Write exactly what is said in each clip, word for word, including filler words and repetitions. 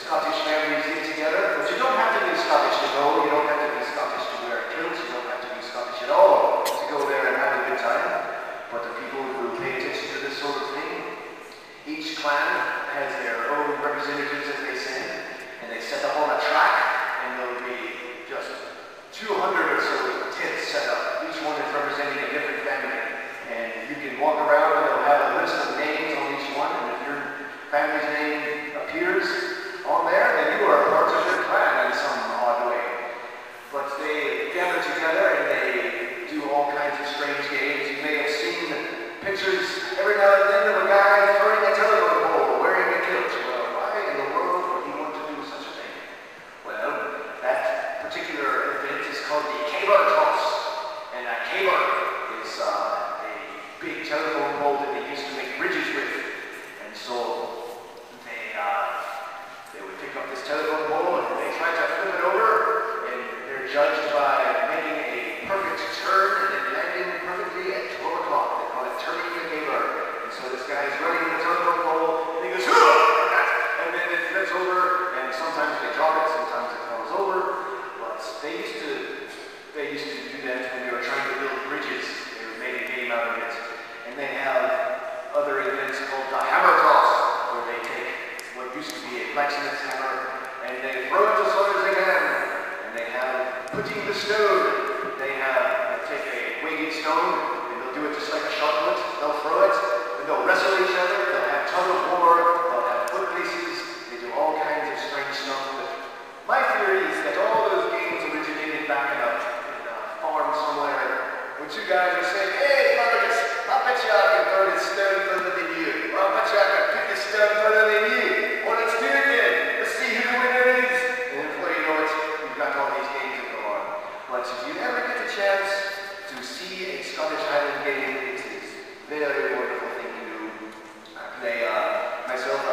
Scottish families get together, but you don't have to be Scottish to go, you don't have to be Scottish to wear kilts, you don't have to be Scottish at all to go there and have a good time. But the people who pay attention to this sort of thing, each clan has their own representatives as they sing, and they set up on a track, and there'll be just two hundred or so tents set up. Each one is representing a different family. And you can walk around and they'll have a list of names on each one, and if your family's name appears on there, then you are part of their clan in some odd way. But they gather together and they do all kinds of strange games. You may have seen pictures every now and then of a guy throwing a telephone pole wearing a kilt. Well, why in the world would he want to do such a thing? Well, that particular event is called the caber toss. And a caber is uh, a big telephone pole that they used to make bridges with. And so they, uh, they would pick up this telephone pole and they try to flip it over, and they're judged by making a perfect turn and then landing perfectly at twelve o'clock. They call it turning the caber. And so this guy is running the telephone pole and he goes, "Hoo!" and then it flips over, and sometimes they drop it, sometimes it falls over. But they used to they used to do that when they were trying to build bridges. They made a game out of it. And they have other events called the hammer toss, where they take what used to be a blacksmith's hammer and they throw it as hard as they can. And they have putting the stone. They have they take a weighted stone and they'll do it just like a shot put. They'll throw it and they'll wrestle each other. They'll have tug of war. They'll have foot races. They do all kinds of strange stuff. But my theory is that all those games originated back in a, in a farm somewhere, where two guys are saying, "Hey, Marcus, I bet you I can throw this stone further than you. Or I bet you I can pick this stone further than you. Well, let's do it then. Let's see who the winner is." And before you know it, you've got all these games that go on. But if you ever get the chance to see a Scottish Highland game, it is a very wonderful thing to do. I play, uh, myself,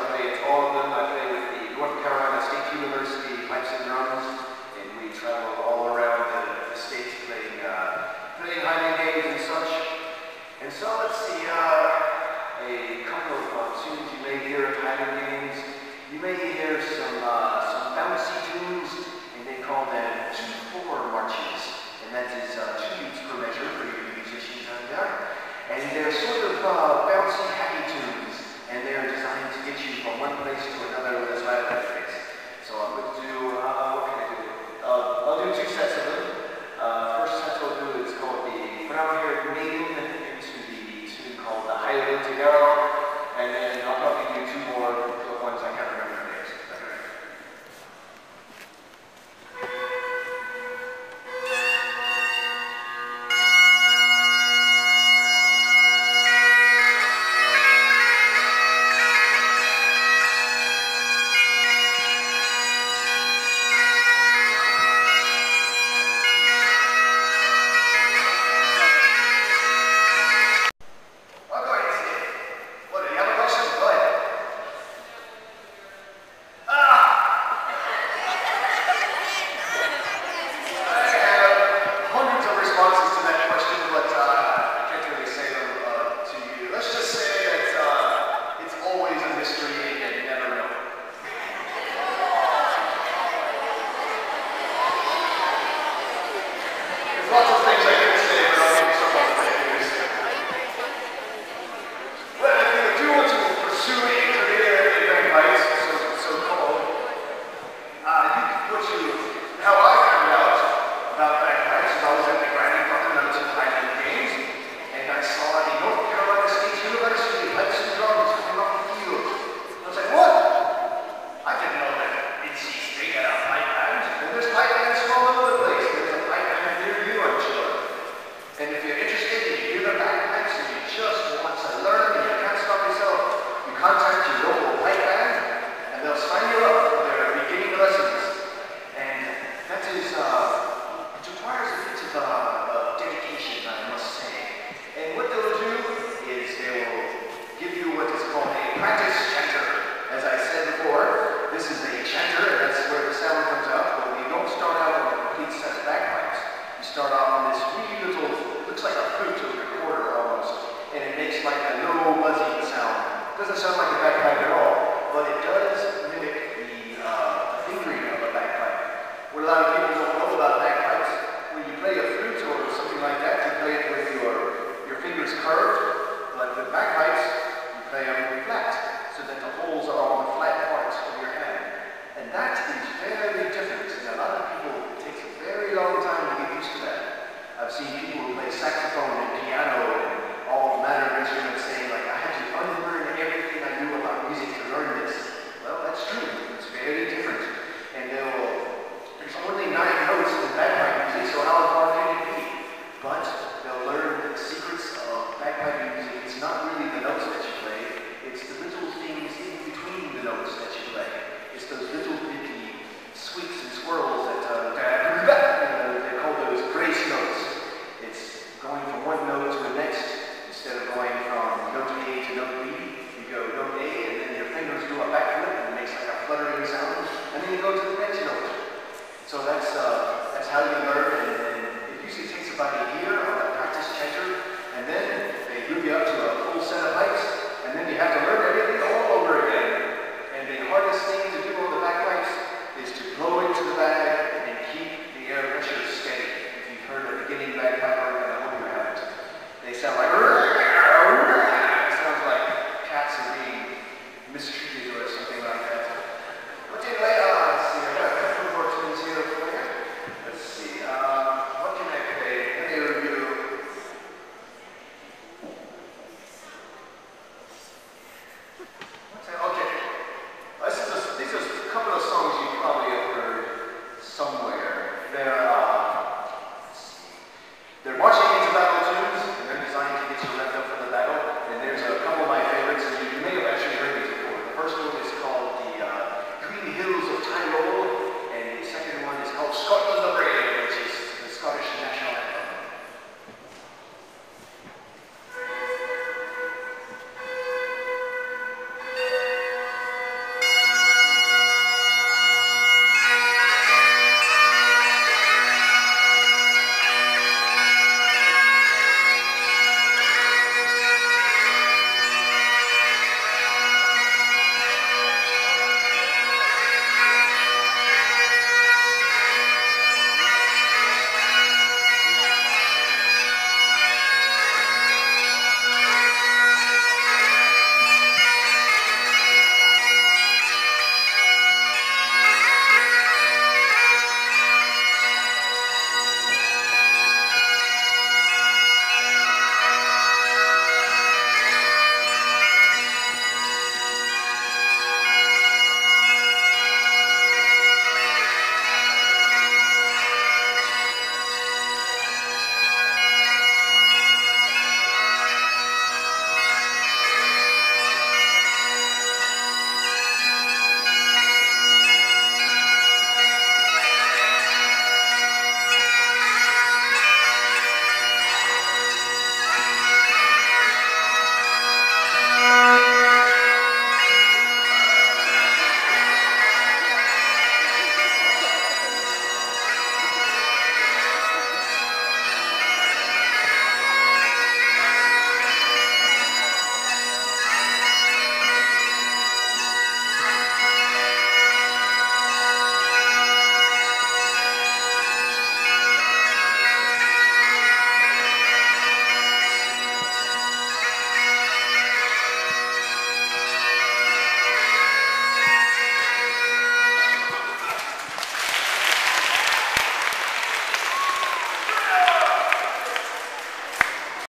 and then you go to the next note. So that's uh, that's how you learn, and, and it usually takes about a year on a practice checker, and then they move you up to a full set of pipes, and then you have to learn everything all over again. And the hardest thing